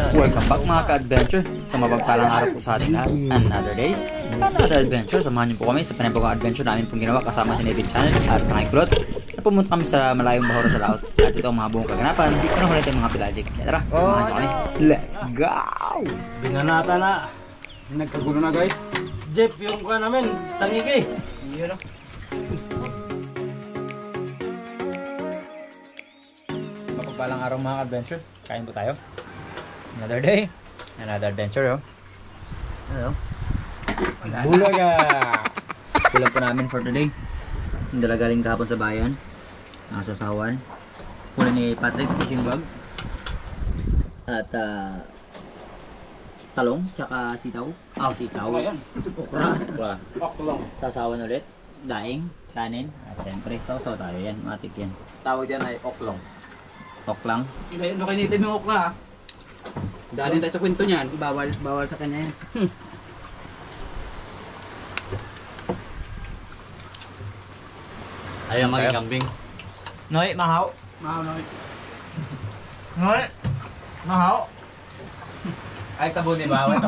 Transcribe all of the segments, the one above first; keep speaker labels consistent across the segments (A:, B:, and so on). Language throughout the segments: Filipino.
A: Welcome back mga ka-adventure sa mapagpalang araw po sa ating lahat. Another day, another adventure. Samahan niyo po kami sa panibagong adventure namin pong ginawa kasama si Native Channel at Kangikulot na pumunta kami sa malayong bahura sa laot. At ito ang mga buong kaganapan sa nahulit ng mga pelagic. Kaya tara, samahan niyo kami. Let's go!
B: Binanata na. Nagkagulo na guys. Jeff, yung kuha namin. Tangig eh. Yun o. Mapagpalang araw mga adventure. Kain po tayo. Another day, another adventure, oh. Ano? Bulaga!
A: Kulang po namin for today. Yung dala galing kahapon sa bayan. Nasa sawan. Huli ni Patrick fishing bag. At talong, tsaka sitaw. Sitaw. Okra.
B: Oklong.
A: Sasawan ulit. Daing, kanin. At siyempre, sausaw tayo yan. Matik yan.
B: Tawag yan ay oklong.
A: Oklang.
B: Ngayon, nakinitin yung okla, ha? Dahil tayo sa kwento niyan.
C: Bawal sa kanya yan.
A: Ayaw maging kambing. Noy, mahaw.
C: Noy.
A: Noy, mahaw.
B: Ay, tabo ni bawal.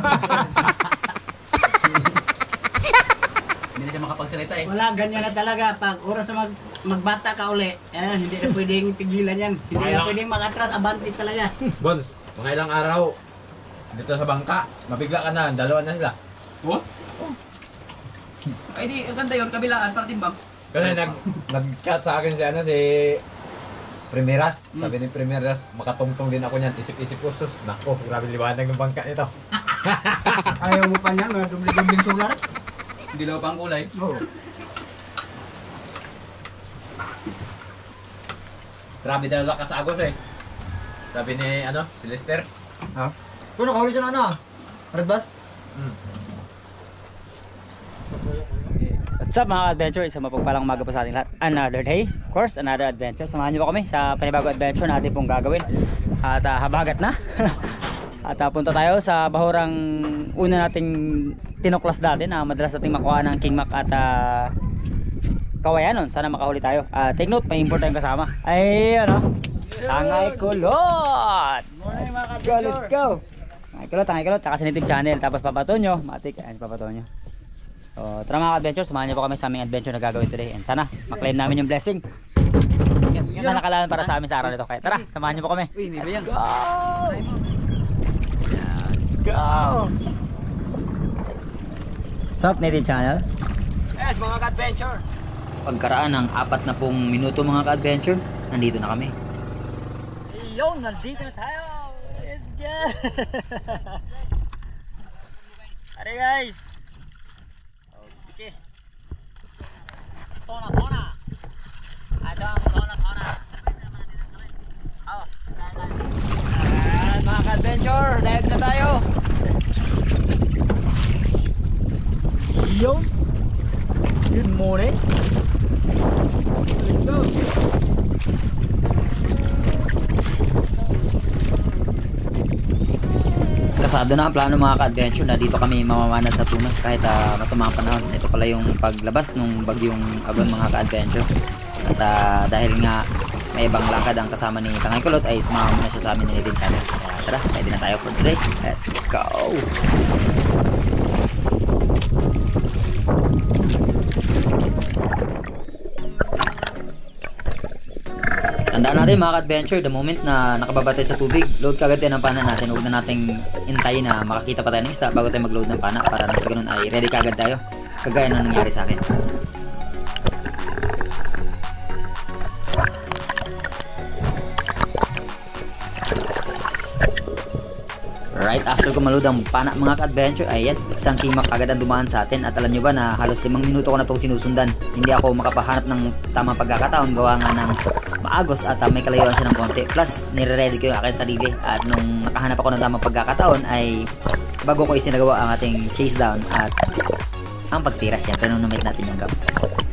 B: Hindi na siya makapagsalita eh.
C: Wala, ganyan na talaga. Pag oras na magbata ka uli, hindi na pwedeng pigilan yan. Hindi na pwedeng makatras, abante talaga.
D: Bons, mga ilang araw dito sa bangka, mabigla ka na, dalawa na sila.
B: What? Ay di, ang ganda yun, kabilaan, para timbang.
D: Kasi nag-chat sa akin si Primeras. Sabi ni Primeras, makatungtong din ako niyan, isip-isip ko, sus, nako, grabe liwanag ng bangka nito.
C: Ayaw mo pa niyan, dubli-dubling sular.
B: Dilaw pa ang kulay.
C: Oo.
D: Grabe talaga kasagos eh. Sabi ni, si Lester.
A: Ha? Kung nakahuli siya na Red Bus? What's up mga adventure? Isang mapagpalang umaga po sa ating lahat. Another day, of course, another adventure. Samahan niyo po kami sa panibagong adventure natin pong gagawin. At habagat na. At punta tayo sa bahurang una nating tinuklas dati na madalas nating makuha ng King Mac at kawayanon. Sana makahuli tayo. Take note, may import tayong kasama. Ay, Kangikulot!
C: Morning mga ka-adventure.
A: Let's go! Kangikulot, saka si Native Channel. Tapos Papatonyo, matik, ayan si Papatonyo. So, tara mga adventure, samahan niyo po kami sa aming adventure na gagawin today. And sana, maklaim namin yung blessing. Yan na nakalaan para sa amin sa araw nito. Kaya tara, samahan niyo po kami. Let's go! Go! What's up, Native Channel?
B: Yes, mga ka-adventure.
A: Pagkaraan ng 40 minuto mga ka-adventure, nandito na kami.
C: Yo, nandito na tayo. Let's go. Are guys. Okay. Tona.
A: Mga ka-adventure, dive na tayo. Yo! Good morning. Let's go. Kasado na ang plano mga ka-adventure na dito kami mamamana sa tuna kahit masama ang panahon. Ito pala yung paglabas ng bagyong Agon mga ka-adventure. At dahil nga may ibang lakad ang kasama ni Kangikulot ay sumama muna siya sa amin ni Native Channel. Kaya tara, ready na tayo for today. Let's go! Tandaan natin mga ka-adventure, the moment na nakababa tayo sa tubig, load kagad tayo ng pana natin. Huwag na nating hintayin na makakita pa tayo ng isda bago tayo mag-load ng pana para nang sa ganun ay ready kagad tayo. Kagaya ng nangyari sa akin. Right after ko maload ang pana mga ka-adventure, ayan, isang King Mac agad ang dumaan sa atin. At alam nyo ba na halos 5 minuto ko na itong sinusundan. Hindi ako makapahanap ng tamang pagkakataon gawa nga ng maagos at may kalayuan siya ng konti. Plus, nire-ready ko yung aking sarili. At nung nakahanap ako ng tamang pagkakataon ay bago ko isinagawa ang ating chase down at ang pagtira syempre nung namit natin yung gap.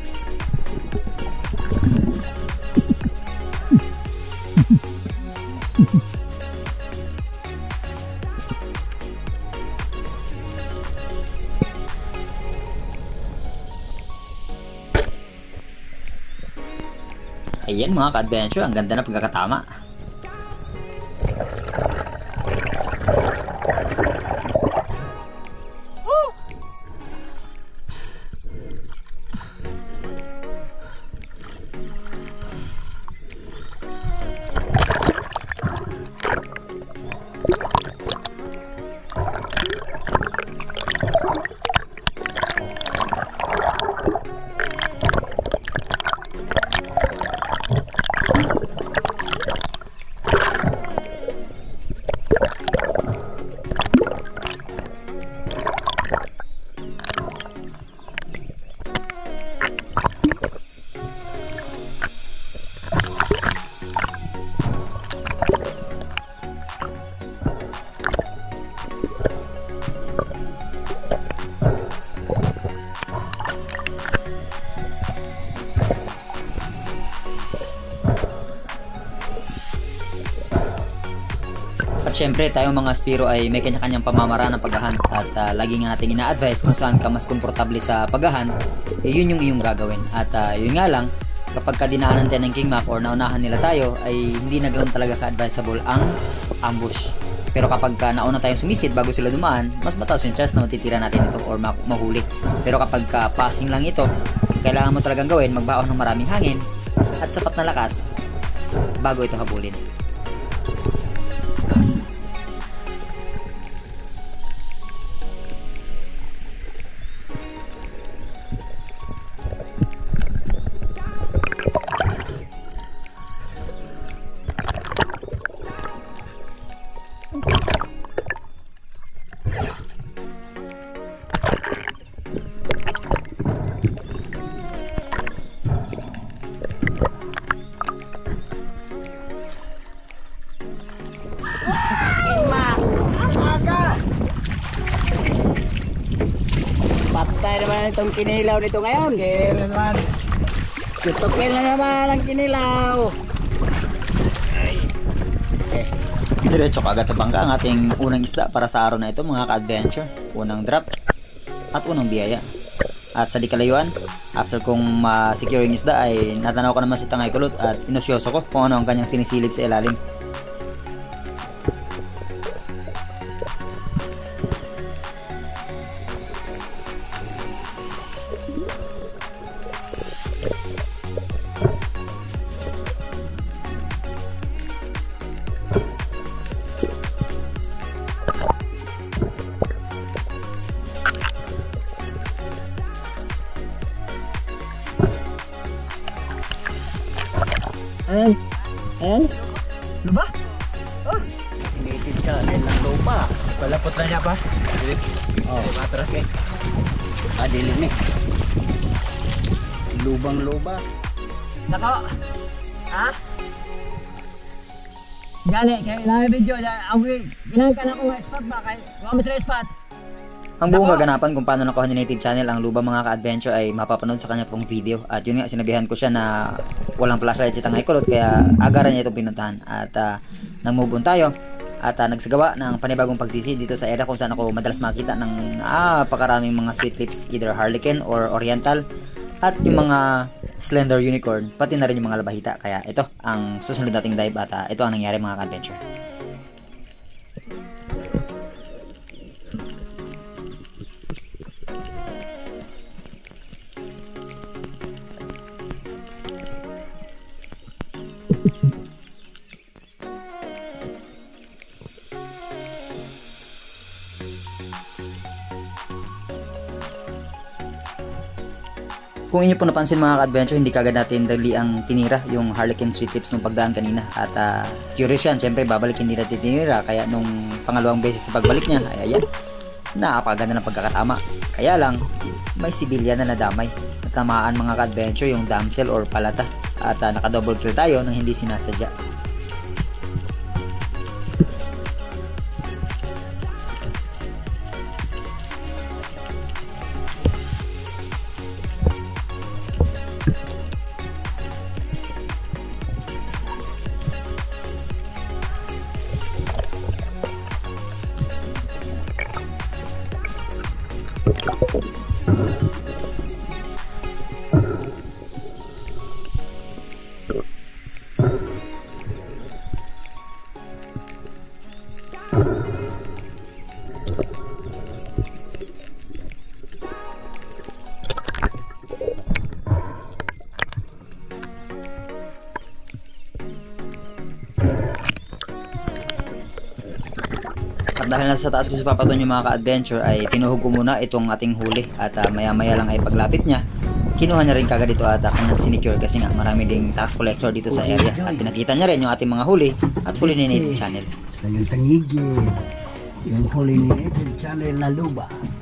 A: Ayan mga ka-adventure, ang ganda na pagkakatama. At syempre, tayong mga Spiro ay may kanya-kanyang pamamaraan ng paghahan at lagi nga natin ina-advise kung saan ka mas komportable sa paghahan, yun yung iyong gagawin. At yun nga lang, kapag dinaanan tayo ng King Mac or naunahan nila tayo, ay hindi na ganoon talaga ka-advisable ang ambush. Pero kapag nauna tayong sumisid bago sila dumaan, mas mataas yung chance na matitira natin ito or mahuli. Pero kapag passing lang ito, kailangan mo talagang gawin, magbaon ng maraming hangin at sapat na lakas bago ito habulin.
C: Patay naman itong kinilaw nito ngayon.
B: Kaya naman.
C: Tutukin na naman ang kinilaw.
A: Diretso kagad sa bangka ang ating unang isda para sa araw na ito mga ka-adventure. Unang drop at unang biyaya. At sa di kalayuan, after kong ma-secure yung isda ay natanaw ko naman si Tangay Kulot at inosyoso ko kung ano ang kanyang sinisilip sa ilalim.
C: Luba? Oh, native ka din ng lupa.
B: Palapot na niya pa.
C: Oh,
B: Matras eh.
C: adilim eh. Lubang luba.
B: Nako. Ha? Gani, kaya na video. Okay, ginangkan ako ng spot ba? Kaya wala mo sila spot.
A: Ang buong kaganapan kung paano nakuha ni Native Channel ang Luba mga ka-adventure ay mapapanood sa kanya pong video. At yun nga, sinabihan ko siya na walang flashlight si Tangay Kulot kaya agaran niya itong pinuntahan. At nag-move on tayo at nagsagawa ng panibagong pagsisi dito sa area kung saan ako madalas makita ng napakaraming mga sweet lips, either Harlequin or Oriental at yung mga slender unicorn, pati na rin yung mga labahita. Kaya ito ang susunod nating dive at ito ang nangyari mga ka-adventure. Kung inyo po napansin mga ka-adventure, hindi kagad natin dali ang tinira yung Harlequin sweet lips nung pagdaan kanina. At curious yan, siyempre babalik hindi natin tinira. Kaya nung pangalawang beses na pagbalik niya, ay ayan, napakaganda ng pagkakatama. Kaya lang, may sibilya na nadamay. Natamaan mga ka-adventure yung damsel or palata. At naka-double kill tayo nang hindi sinasadya. At dahil nasa taas ko si Papa Ton yung mga ka-adventure ay tinuhog ko muna itong ating huli at maya maya lang ay paglapit niya kinuha niya rin kagad ito at kanyang sinecure kasi nga marami ding tax collector dito sa area at pinakita niya rin yung ating mga huli at huli ni Native Channel.
C: Kanyang tangigi. Yung huli ni Native Channel na luba.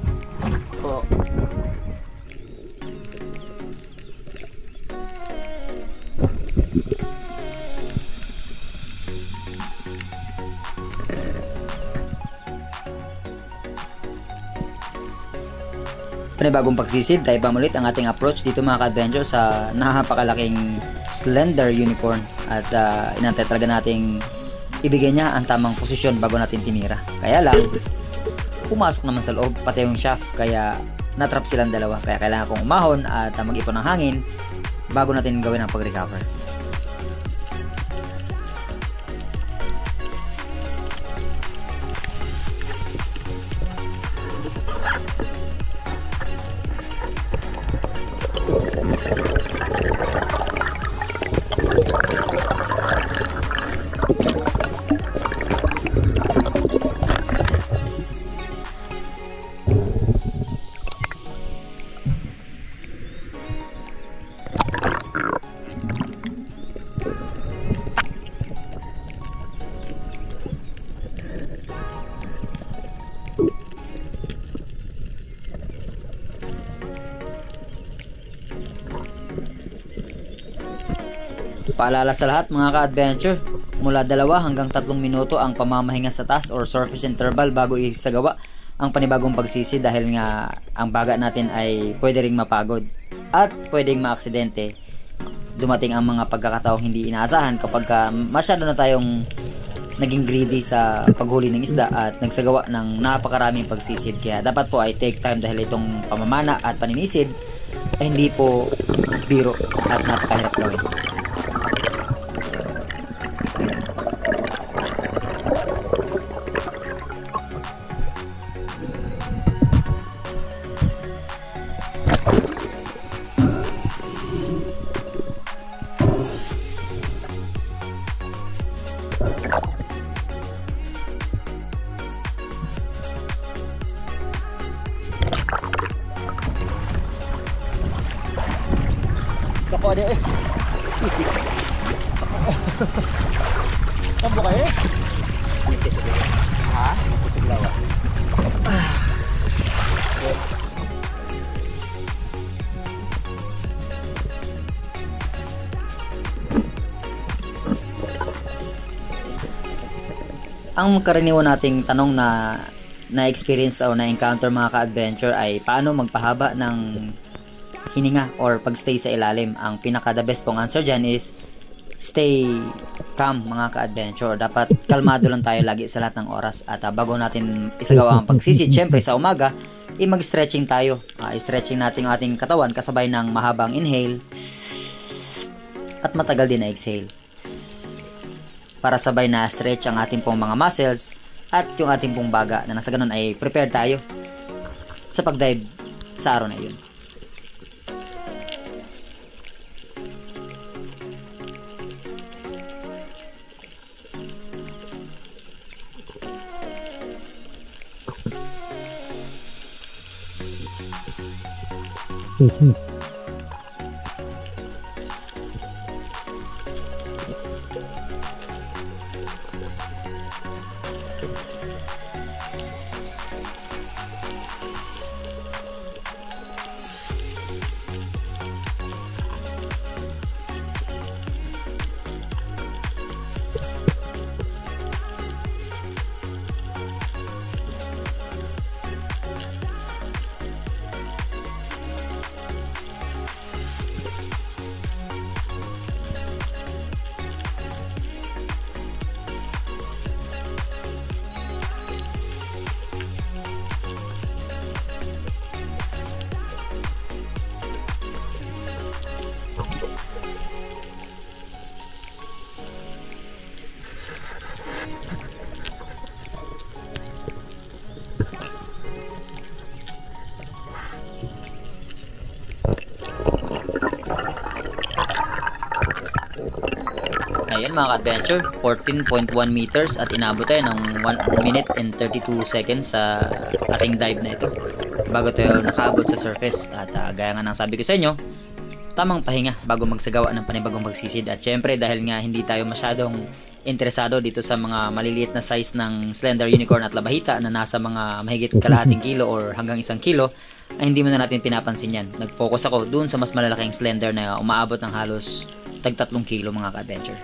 A: Panibagong pagsisid, tayo pa ulit ang ating approach dito mga ka-adventure sa napakalaking slender unicorn at inantay talaga nating ibigay niya ang tamang posisyon bago natin tinira. Kaya lang, pumasok naman sa loob pati yung shaft kaya natrap silang dalawa kaya kailangan kong umahon at mag-ipon ng hangin bago natin gawin ang pag-recover. Paalala sa lahat mga ka-adventure, mula 2 hanggang 3 minuto ang pamamahinga sa taas or surface interval bago isagawa ang panibagong pagsisi dahil nga ang baga natin ay pwede ring mapagod at pwedeng maaksidente. Dumating ang mga pagkakataong hindi inaasahan kapag masyado na tayong naging greedy sa paghuli ng isda at nagsagawa ng napakaraming pagsisid. Kaya dapat po ay take time dahil itong pamamana at paninisid ay hindi po biro at napakahirap gawin.
B: Ako ada eh. Kamu kayo? Ha? Lawa.
A: Ang karaniwan nating tanong na experience o na encounter mga ka-adventure ay paano magpahaba ng hininga or pagstay sa ilalim. Ang pinaka the best pong answer dyan is stay calm mga ka-adventure. Dapat kalmado lang tayo lagi sa lahat ng oras at bago natin isagawa ang pagsisid, syempre sa umaga mag-stretching tayo. I-stretching natin ang ating katawan kasabay ng mahabang inhale at matagal din na exhale para sabay na stretch ang ating pong mga muscles at yung ating pong baga na nasa ganun ay prepare tayo sa pag-dive sa araw na yun. mga ka-adventure, 14.1 meters at inabot tayo ng 1 minute and 32 seconds sa ating dive na ito bago tayo nakaabot sa surface. At gaya nga ng sabi ko sa inyo, tamang pahinga bago magsagawa ng panibagong pagsisid. At syempre dahil nga hindi tayo masyadong interesado dito sa mga maliliit na size ng slender unicorn at labahita na nasa mga mahigit kalahating kilo or hanggang 1 kilo, ay hindi mo na natin pinapansin yan. Nag-focus ako dun sa mas malalaking slender na umaabot ng halos tag 3 kilo mga ka-adventure.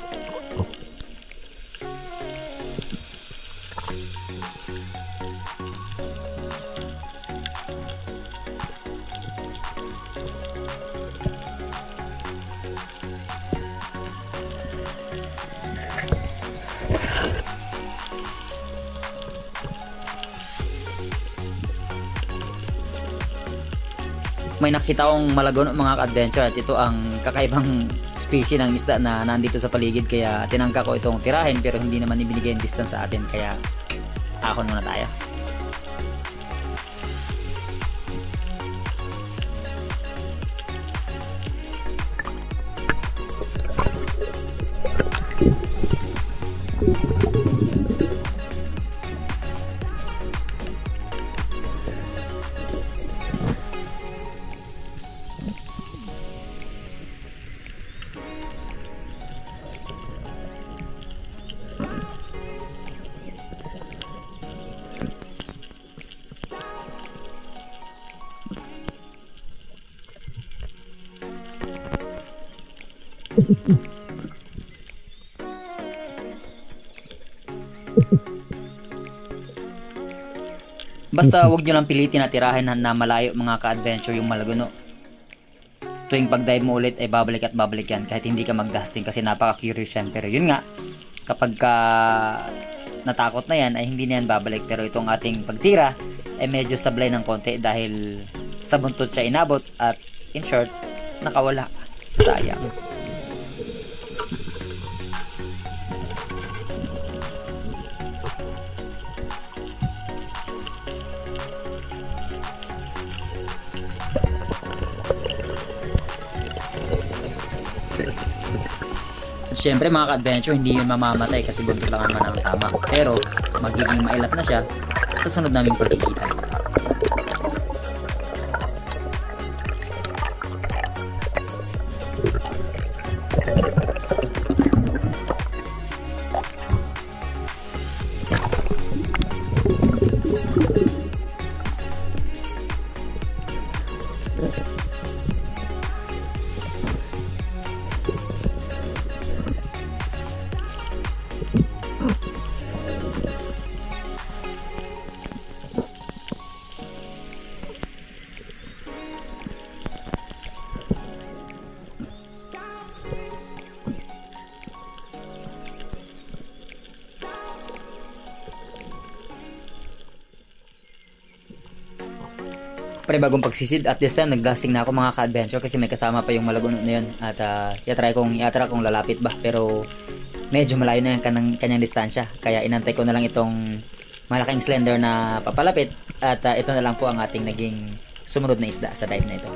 A: May nakita akong malagono mga ka-adventure at ito ang kakaibang species ng isda na nandito sa paligid, kaya tinangka ko itong tirahin pero hindi naman ibinigay yung distance sa atin, kaya akon muna tayo. Basta wag nyo lang pilitin na tirahin na malayo mga ka-adventure yung malagono. Tuwing pag-dive mo ulit ay babalik at babalik yan kahit hindi ka mag-dusting kasi napaka-curious yan. Pero yun nga, kapag ka natakot na yan ay hindi na yan babalik. Pero itong ating pagtira ay medyo sablay ng konti dahil sa buntot siya inabot at in short, nakawala. Sayang. At syempre mga ka-adventure, hindi yun mamamatay kasi buntot lang naman ang tama. Pero magiging mailat na siya sa sunod naming pagkikita. Bagong pagsisid at this time nag-dusting na ako mga ka-adventure kasi may kasama pa yung malagono na yun at i-try kong lalapit ba, pero medyo malayo na yung kanyang distansya, kaya inantay ko na lang itong malaking slender na papalapit at ito na lang po ang ating naging sumunod na isda sa dive na ito.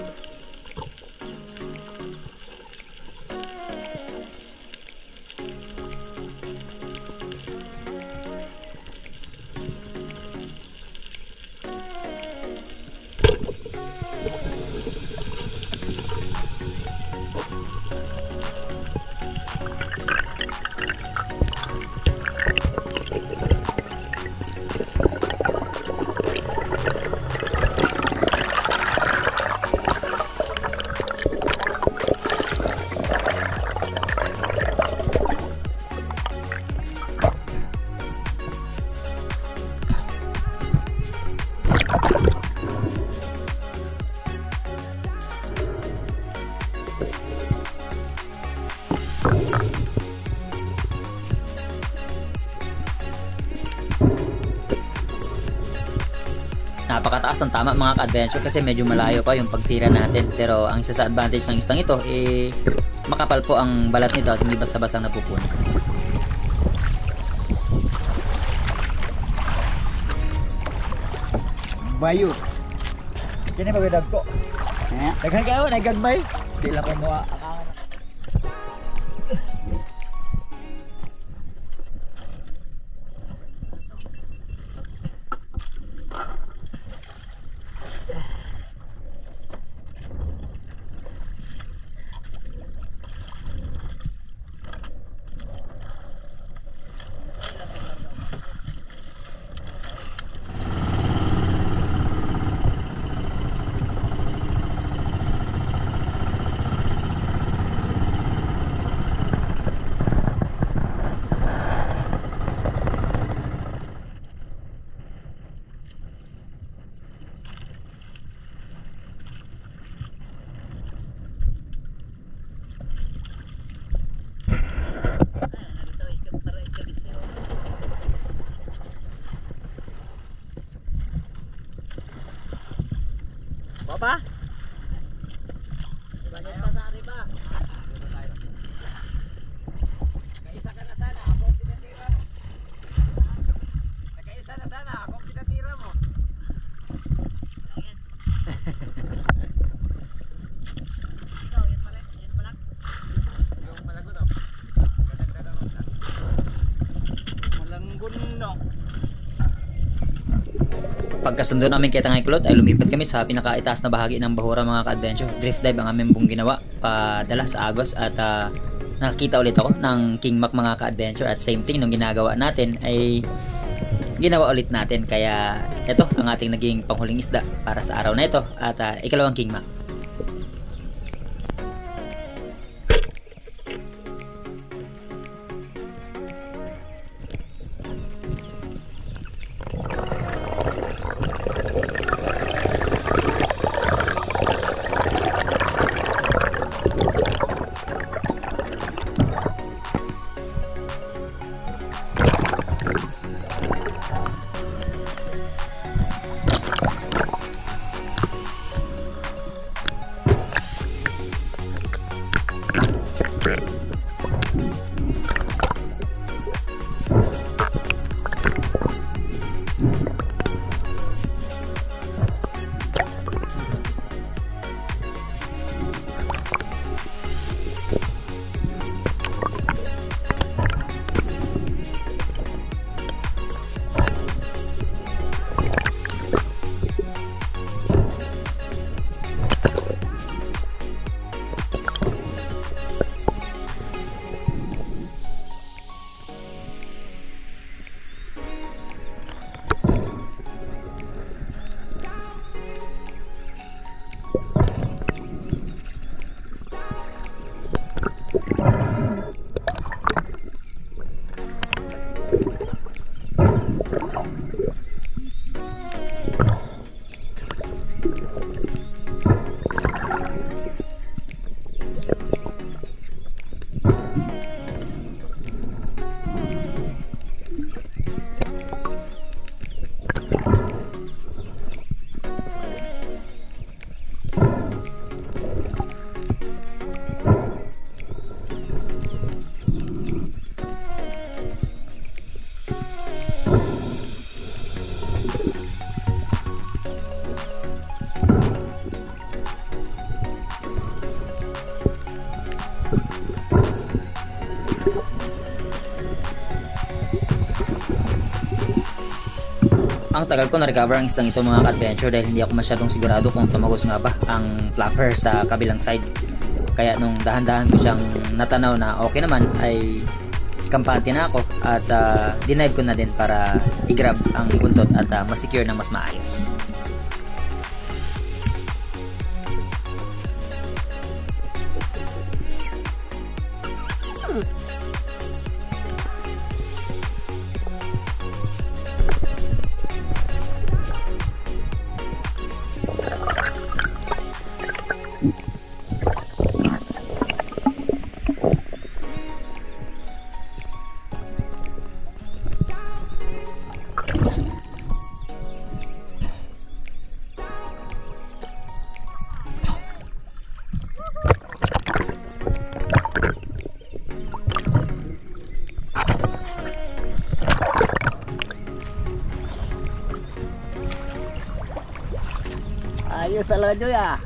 A: Napakataas ng tama mga ka-adventure kasi medyo malayo pa yung pagtira natin, pero ang isa sa advantage ng istang ito makapal po ang balat nito at hindi basa-basang napupuno.
B: Bayo. Kini ba gadag ko? Daghan kayo, nagagmay. Di lang ko mo akangan. pa?
C: Balik ka sa arriba. Nakaisa ka na sana, ako ang pinatira mo. Nakaisa na sana, ako ang pinatira mo. Ikaw, yan pala, yan pala. Yung malago daw. Malanggon no.
A: Pagkasundo namin kay Tangay Kulot ay lumipat kami sa pinakaitaas na bahagi ng Bahura mga ka-adventure. Drift dive ang aming pong ginawa padala sa Agos at nakakita ulit ako ng King Mac mga ka-adventure at same thing nung ginagawa natin ay ginawa ulit natin. Kaya ito ang ating naging panghuling isda para sa araw na ito at ikalawang King Mac. Ang tagal ko na-recover ang isdang ito mga ka-adventure dahil hindi ako masyadong sigurado kung tumagos nga ba ang flapper sa kabilang side. Kaya nung dahan-dahan ko siyang natanaw na okay naman ay kampante na ako at dinive ko na din para i-grab ang buntot at ma-secure ng mas maayos.
C: Ayos talaga Joy ah.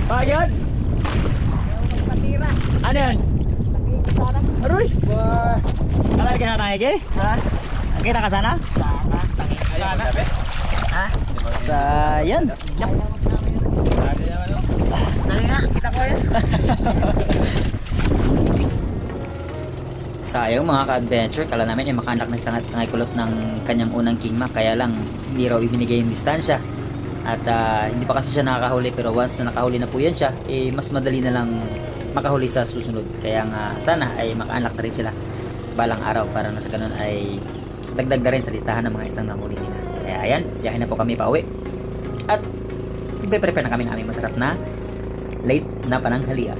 B: Ah, yun?
C: Patira.
B: Ano yun?
C: Nakikita sana.
B: Aroy! Kalay ka na tayo, ha? Nakita ka sana?
C: Sana.
B: Ha? Sa yan.
C: Dali nga, kita ko yan.
A: Sayang mga ka-adventure, kala namin ay makanak na sa tangay kulot ng kanyang unang King Mac, kaya lang hindi raw ibinigay yung distansya. At hindi pa kasi siya nakakahuli, pero once na nakahuli na po yan siya, mas madali na lang makahuli sa susunod. Kaya nga sana ay maka-unlock na rin sila balang araw para na sa ganun ay dagdag na rin sa listahan ng mga islang nahuli nila. Kaya ayan, biyahe na po kami pa uwi. At prepare na kami ng aming masarap na late na pananghalian.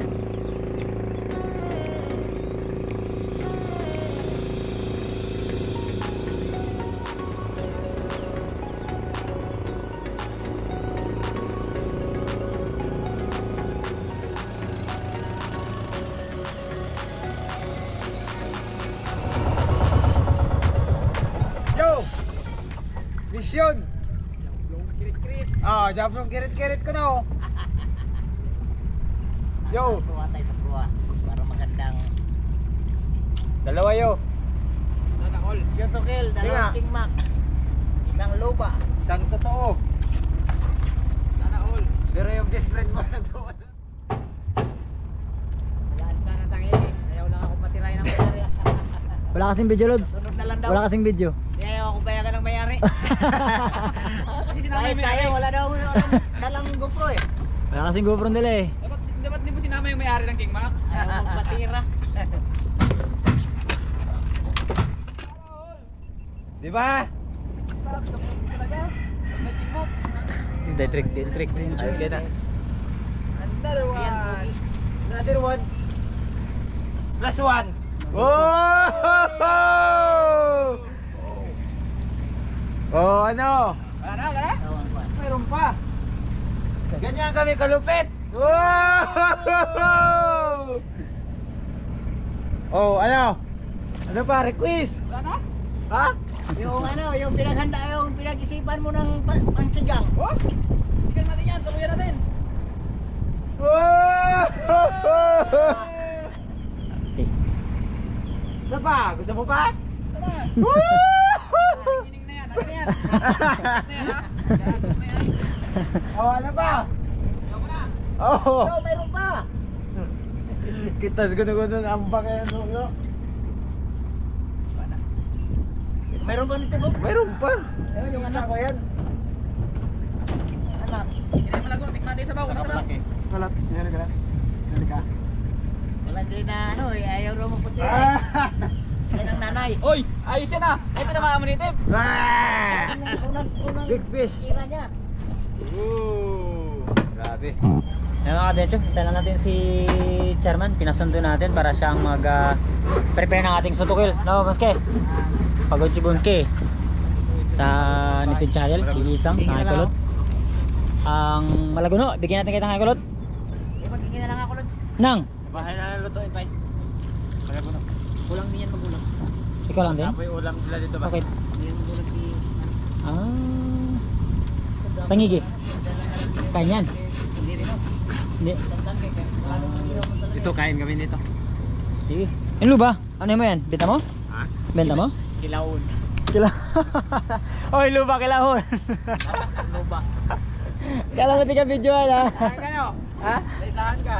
E: Yo! Mission! Ah, jump yung kirit-kirit ko na oh. Yo!
C: Buwa tayo sa buwa. Para magandang...
E: Dalawa yo.
C: Yung tukil,
E: Tinga.
C: dalawang King Mac. Isang lupa.
E: Isang totoo. Pero yung best friend mo na doon.
C: Wala ka na tangi. Ayaw lang ako patiray ng mayari.
B: Wala kasing video, Lods.
C: Sunod na lang daw.
B: Wala kasing video.
C: Ayaw ako bayagan ng mayari. Kahit sayang, wala daw dalang GoPro eh.
B: Wala kasing GoPro nila eh.
E: Dapat di mo sinama yung may-ari ng King Mac?
C: Ayaw magpatira.
E: Di ba?
B: Hindi, trick. Ayun na.
E: Another one. Another one. Plus one. Oh! Oh, ano? Wala na? Mayroon pa. Ganyan kami kalupit. Wow! Oh, ano? Ano pa? Request? Wala na? Ha?
C: Yung ano, yung pinaghanda, yung pinag-isipan mo ng pansadyang.
E: Oh? Ikan natin yan, tuluyan natin. Wow! Ano pa? Gusto mo pa? Nakikinig na yan, akin na yan. Oh, ano pa? Oh,
C: Oh, mayroon pa.
E: kita guno-guno ang bakay no.
C: Mayroon pa nito, Bob?
E: Mayroon pa.
C: Ayun, yung anak.
E: ko yan.
C: Anak.
E: Kinay mo lang tikman din sa bawo. Kalat, yan ka. Halika.
C: Wala din na ano, ayaw raw magpatira. Yan ang nanay.
E: Oy, ayos yan ah. Ito na mga manitip.
C: Unang
E: Big fish.
C: tira niya.
E: Ooh. Grabe.
B: Ayan mga ka-adventure, hintayin lang natin si Chairman. Pinasundo natin para siyang mag-prepare ng ating sutukil. No, Bunske? Pagod si Bunske sa Nipid Channel, iisang Tangay-Kulot. Ang Malaguno, bigyan natin kay Tangay-Kulot.
C: Magiging na lang ako, Lods.
B: Nang,
E: Bahay na lutuin pa. Malaguno.
C: Kulang din yan magulang.
B: ikaw lang din?
E: Apoy ulam sila dito ba?
B: Okay.
C: Hindi yan magulang si...
B: Tangigi. Kain yan.
C: Hindi rin ako.
B: Hindi.
E: Dito kain kami nito.
B: Sige. Yung luba, ano mo yan? Benta mo?
E: Ha?
B: Benta mo?
E: Kilawon.
B: Kila. Oy, luba kilahon.
C: Luba.
B: Kala mo tika video ha.
E: Kayo? Ha? Isahan ka.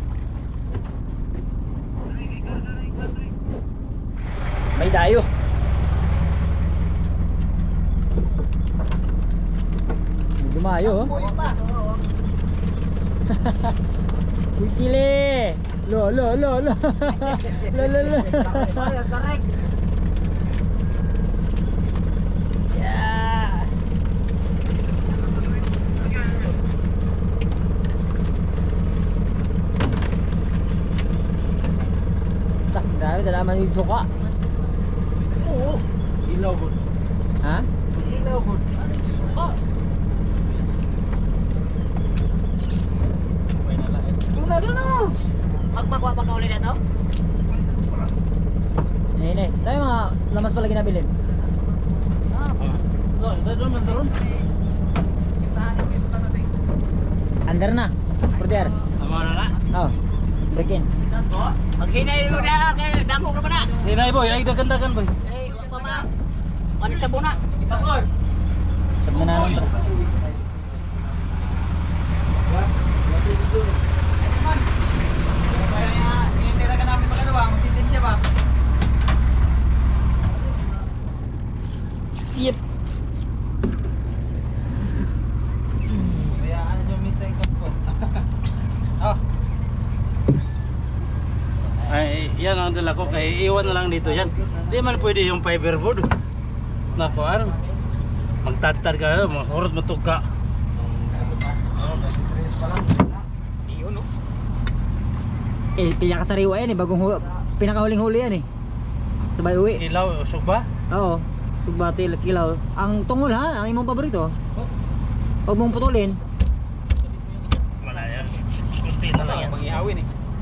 B: May dayo. May dumayo oh.
C: Buhay pa.
B: Uy sili. Lo. Lo.
C: Correct.
B: Yeah. Dami dalaman yung suka.
C: Oo.
E: Ilaw ko.
B: Ha?
C: Ilaw ko. Ano yung suka? Doon na. Magpakwa pa ka ulit na to?
B: Nene, tayo mga lamas pala ginabilin.
E: Doon.
B: Under na. Brother.
E: Tama na na.
B: Oh. Breakin.
C: Pag hinay mo na, kay damo na ba na?
E: Hinay boy, ay dagan-dagan boy.
C: Eh, wag pa ma. Ano sa buna?
B: Sab na naman to. Yep.
E: Ay, yan ang dala ko kay iwan na lang dito yan. Di man pwede yung fiberboard. Nako, ano? Magtatad ka, mahurot matugka.
B: Eh, pinakasariwa yan eh, pinakahuling huli yan eh. Sabay uwi.
E: Kilaw, usog ba?
B: Oo, sugbati, kilaw. Ang tungol ha, ang imong paborito. Huwag mong putulin.
E: Wala yan. Kunti na lang yan.
D: Pag-ihawin eh.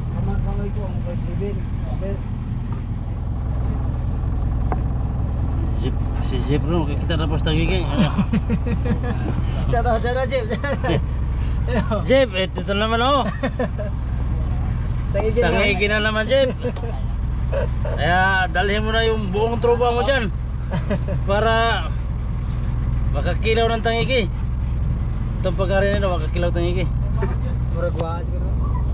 E: Si Jeep bro, kita tapos tagiging.
B: Shout out, Jeff.
E: Jeep, ito naman oh. Tangigi na naman, Jeep. Kaya dalhin mo na yung buong tropa mo dyan para makakilaw ng tangigi. Itong pagkarin nila, makakilaw tangigi.
B: Muragwaan ko.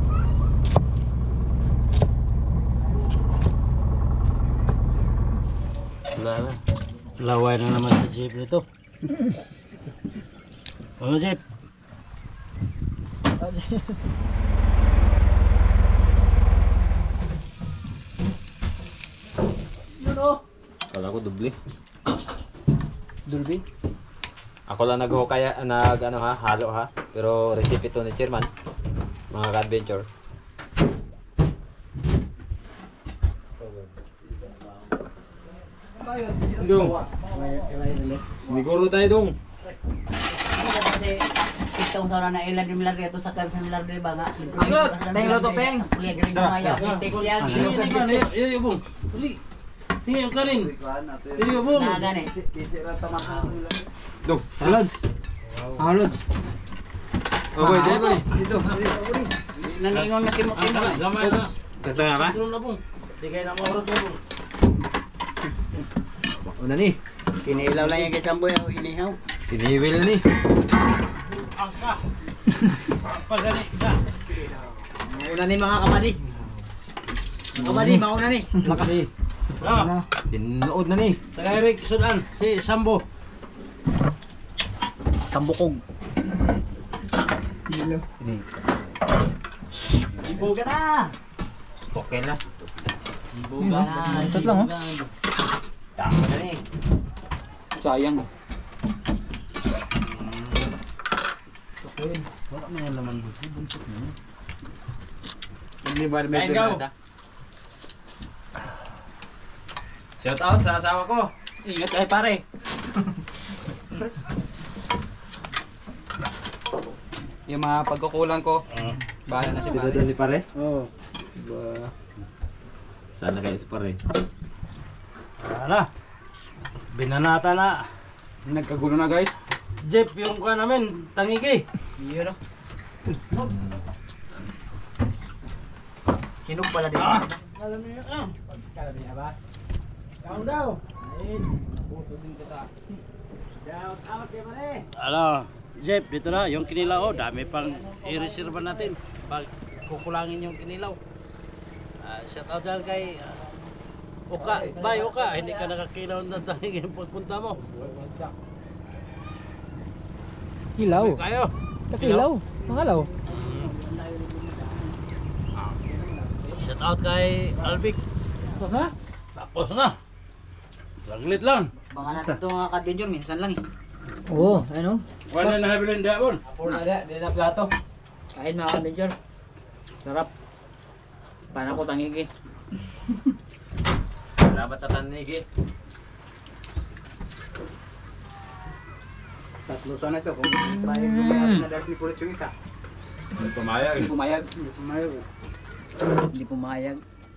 E: Wala na. Laway na naman sa Jeep nito. Ano, Jeep?
D: Kala ko dubli.
B: Dulby?
D: Ako lang ano ha, halo ha. Pero recipe to ni Chairman. Mga ka-adventure. Dong. Siguro tayo dong.
C: Kasi itong sa na ilan yung milar dito sa kamilar di ba nga?
B: Ayun, tayo luto, Peng.
C: Kuya galing gumayaw. Hindi ko siya.
E: Iyo, bong. Uli. Tingin ang kanin. Iyo, bong.
C: Na gani.
D: Dong.
B: Lods. Ang Lods.
D: Oh boy, boy. Dito.
C: Naningon na timo-timo.
E: Gamay na.
D: Sakto na ba?
E: Sakto na, bong. Di kayo na mahurot na, bong.
D: Una ni.
C: Kinilaw lang yung kasamboy o inihaw.
D: Tiniwil na ni.
E: Angka. Pagani ka.
B: Mauna ni mga kapadi. Kapadi, mauna ni.
D: Makali.
E: Ah,
D: Tinuod na ni.
E: Tagay Sudan, si Sambo.
B: Sambukog.
C: Ibo ka na!
D: Okay na.
C: Ibo ka na!
B: Ito lang, oh.
D: Tama na ni.
B: Sayang.
C: Wala mo yung laman gusto. Buntot mo.
D: Hindi ba medyo nasa? Shout out sa asawa ko.
B: Ingat kayo pare.
D: Yung mga pagkukulang ko. Bahala na si pare.
C: ni pare?
B: Oo.
D: Sana kayo si pare.
E: Ano? Binanata na.
D: Nagkagulo na guys.
E: Jeep, yung kuha namin, tangigi.
B: Yun o.
C: Hinog pala din.
E: Alam niyo ah.
B: Kala niya ba? Ikaw daw. Shout out kay pare.
E: Ano, Jeep, dito na, yung kinilaw, oh, dami pang i-reserve natin. Pag kukulangin yung kinilaw. Shout out dyan kay Oka. Bye, Oka. Hindi ka nakakilaw na tangigi yung pagpunta mo.
B: Kilaw.
E: Kayo.
B: Kilaw. Mangalaw.
E: Shout out kay Albic.
B: Tapos na?
E: Tapos na. Saglit lang.
C: Baka natin ito mga ka-adventure, minsan lang eh.
B: Oo, ano?
E: Wala na habilin daon.
B: Apor na di na plato. Kain mga ka-adventure. Sarap. Paano ko tangigi?
D: Salamat sa tanigi.
C: Tatlo sana ito, kung tayo gumawa na dahil ni Pulit yung isa.
D: Pumayag.
B: Hindi pumayag.
C: Pumayag.
B: Hindi pumayag.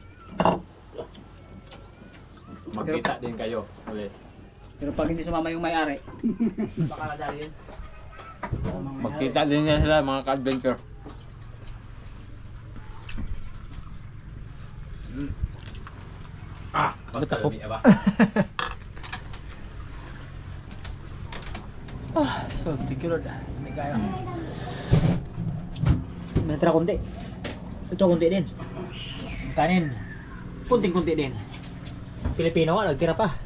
D: Magkita din kayo ulit.
B: Pero pag hindi sumama yung may-ari, baka nadali yun.
D: Magkita din niya sila mga ka-adventure.
B: Ba't ako?
D: Aba.
B: So, thank you Lord. May kaya. May tira kunti. Ito kunti din. Kanin. Kunting-kunti din. Pilipino ka, nagtira pa.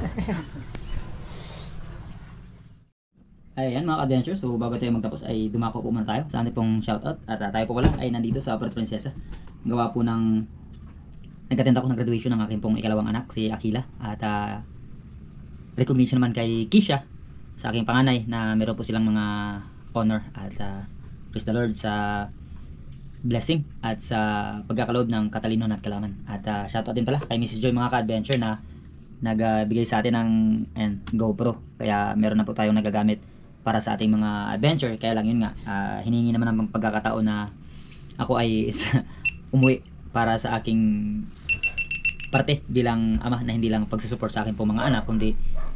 A: Ayan mga ka-adventure, so bago tayo magtapos ay dumako po muna tayo sa ating pong shoutout. At tayo po pala ay nandito sa Puerto Princesa. Gawa po ng nag-attend ako ng graduation ng aking pong ikalawang anak, si Akila. At recognition naman kay Kisha, sa aking panganay, na meron po silang mga honor. At praise the Lord sa blessing at sa pagkakaloob ng katalino at kalaman. At shoutout din pala kay Mrs. Joy mga ka-adventure na nagbigay sa atin ng GoPro. Kaya meron na po tayong nagagamit para sa ating mga adventure. Kaya lang yun nga, hiningi naman ng pagkakataon na ako ay umuwi para sa aking parte bilang ama, na hindi lang pagsusupport sa akin po mga anak, kundi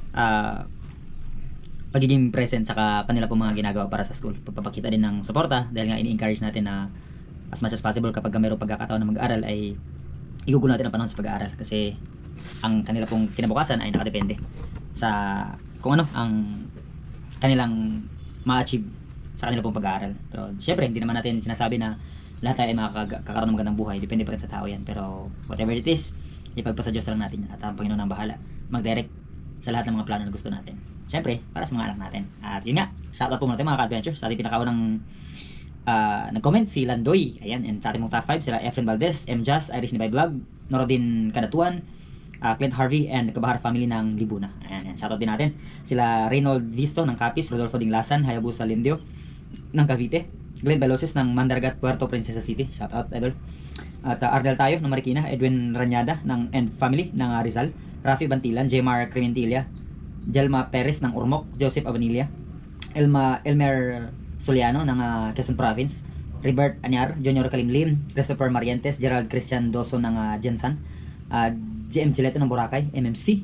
A: pagiging present sa kanila po mga ginagawa para sa school. Pagpapakita din ng suporta dahil nga ini-encourage natin na as much as possible kapag mayroong pagkakataon na mag-aaral ay igugulo natin ang panahon sa pag-aaral, kasi ang kanila pong kinabukasan ay nakadepende sa kung ano ang kanilang ma-achieve sa kanila pong pag-aaral. Pero syempre hindi naman natin sinasabi na lahat tayo ay makakaroon ng magandang buhay, depende pa rin sa tao yan. Pero whatever it is, ipagpasa Diyos lang natin at ang Panginoon ang bahala mag-direct sa lahat ng mga plano na gusto natin, syempre para sa mga anak natin. At yun nga, shoutout po natin mga ka-adventure sa ating pinakaunang nag-comment si Landoy, ayan, and sa ating mga top 5 sila Efren Valdez, M. Jazz, Irish Nibay Vlog, Norodin Kadatuan, Clint Harvey, and Kabahar family ng Libuna. Ayan, shoutout din natin sila Reynold Visto ng Capiz, Rodolfo Dinglasan, Hayabusa Lindio ng Cavite, Glenn Beloses ng Mandargat, Puerto Princesa City, shoutout idol. At Ardel Tayo ng Marikina, Edwin Ranyada ng and family ng Rizal, Rafi Bantilan, Jmar Crementilia, Jelma Perez ng Urmok, Joseph Abanilla, Elmer Soliano ng Quezon Province, Robert Anyar, Junior Kalimlim, Christopher Marientes, Gerald Christian Doso ng Jensan, JM Chileto ng Boracay, MMC,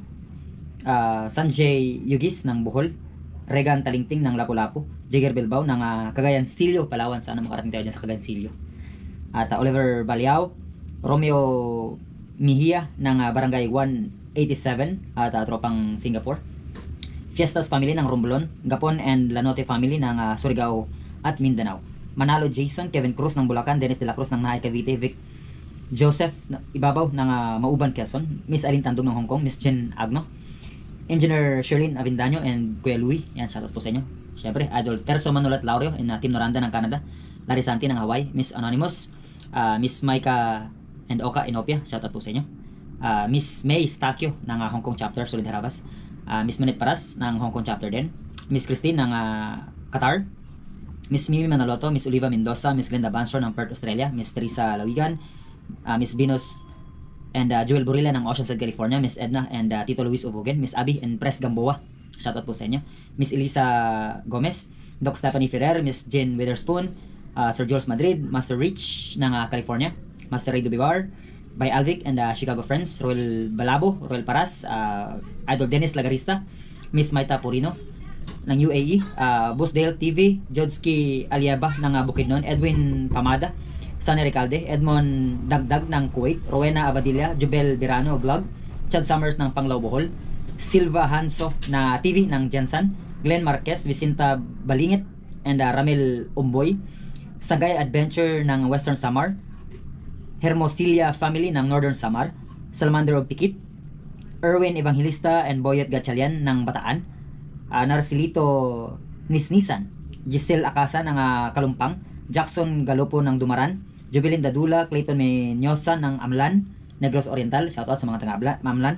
A: Sanjay Yugis ng Bohol, Regan Talingting ng Lapu-Lapu, Jigger Bilbao ng Cagayan Silio, Palawan. Sana makarating tayo dyan sa Cagayan Silio. At Oliver Baliao, Romeo Mihia ng Barangay 187 at tropang Singapore, Fiestas family ng Romblon, Gapon and Lanote family ng Surigao at Mindanao, Manalo Jason, Kevin Cruz ng Bulacan, Dennis de la Cruz ng Nahay Cavite, Vic Joseph Ibabaw ng Mauban Quezon, Miss Alin Tandong ng Hong Kong, Miss Jen Agno, Engineer Sherlyn Avindaño and Kuya Louie. Yan, shoutout po sa inyo. Siyempre, Idol Terso Manulat Laureo and Team Noranda ng Canada, Larry Santi ng Hawaii, Miss Anonymous, Miss Maika and Oka Inopia, shoutout po sa inyo. Miss May Stakyo ng Hong Kong chapter, Solid Harabas, Miss Manet Paras ng Hong Kong chapter din, Miss Christine ng Qatar, Miss Mimi Manaloto, Miss Oliva Mendoza, Miss Glenda Bansor ng Perth, Australia, Miss Teresa Lawigan, Miss Venus and Joel Burilla ng Oceanside, California, Miss Edna and Tito Luis Uvogen, Miss Abby and Pres Gamboa, shoutout po sa inyo. Miss Elisa Gomez, Doc Stephanie Ferrer, Miss Jane Witherspoon, Sir Jules Madrid, Master Rich ng California, Master Ray Dubivar, by Alvic and Chicago Friends, Roel Balabo, Roel Paras, Idol Dennis Lagarista, Miss Maita Purino ng UAE, Busdale TV, Jodski Aliaba ng Bukidnon, Edwin Pamada, Sunny Recalde, Edmond Dagdag ng Kuwait, Rowena Abadilla, Jubel Birano Vlog, Chad Summers ng Panglao Bohol, Silva Hanso na TV ng Jensan, Glenn Marquez, Vicinta Balingit and Ramel Umboy, Sagay Adventure ng Western Samar, Hermosilia family ng Northern Samar, Salmander of Pikit, Erwin Evangelista and Boyet Gatchalian ng Bataan, Narcilito Nisnisan, Giselle Akasa ng Kalumpang, Jackson Galopo ng Dumaran, Jubilin Dadula, Clayton Menyosa ng Amlan, Negros Oriental, shoutout sa mga taga Amlan,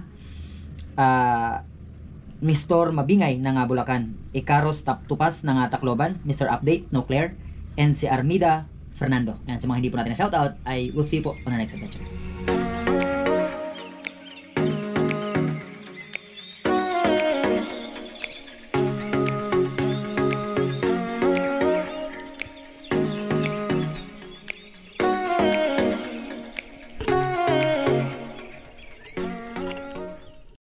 A: Mr. Mabingay ng Bulacan, Ikaros Tupas ng Tacloban, Mr. Update, No Claire, and si Armida Fernando. Yan, sa mga hindi po natin na shoutout ay we'll see po on the next adventure.